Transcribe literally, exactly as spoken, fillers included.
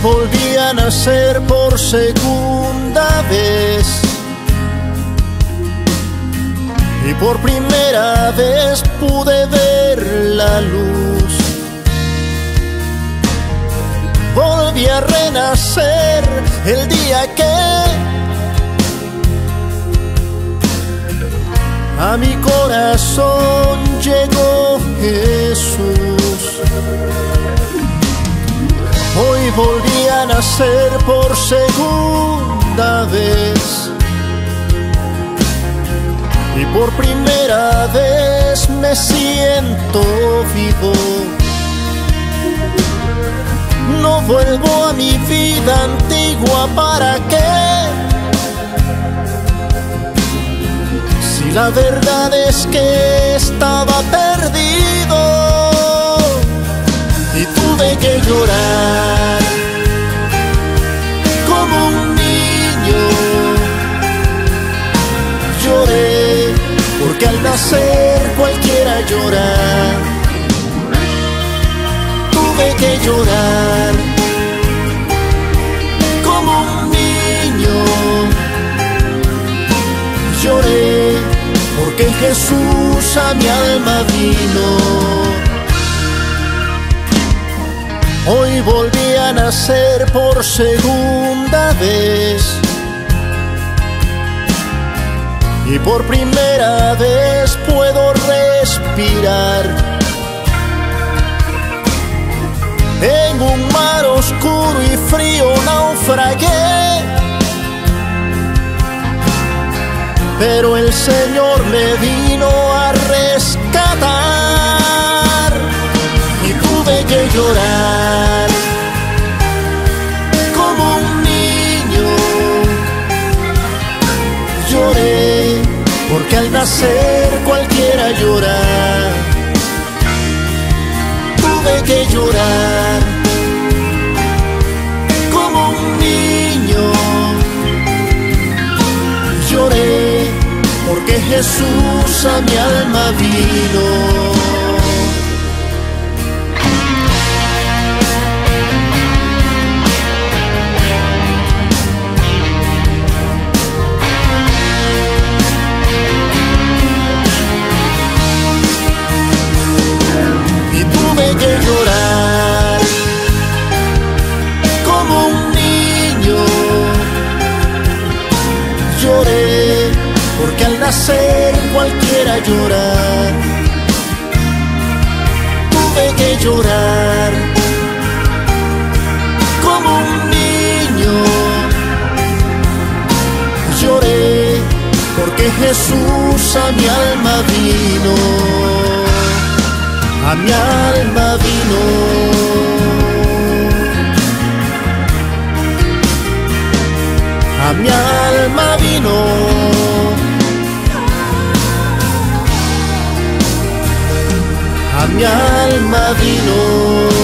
volví a nacer por segunda vez y por primera vez pude ver la luz. Volví a renacer el día que a mi corazón llegó Jesús. Hoy volví a nacer por segunda vez y por primera vez me siento vivo. No vuelvo a mi vida antigua, ¿para qué? Si la verdad es que estaba perdido y tuve que llorar como un niño. Lloré porque al nacer cualquiera llora. Tuve que llorar como un niño. Lloré porque Jesús a mi alma vino. Hoy volví a nacer por segunda vez y por primera vez puedo respirar. En un mar oscuro y frío naufragué, pero el Señor me vino a rescatar y tuve que llorar como un niño. Lloré porque al nacer cualquiera llora. Tuve que llorar como un niño. Lloré porque Jesús a mi alma vino. Que llorar como un niño. Lloré porque al nacer cualquiera llora. Tuve que llorar como un niño. Lloré porque Jesús a mi alma vino. A mi alma vino. A mi alma vino. A mi alma vino.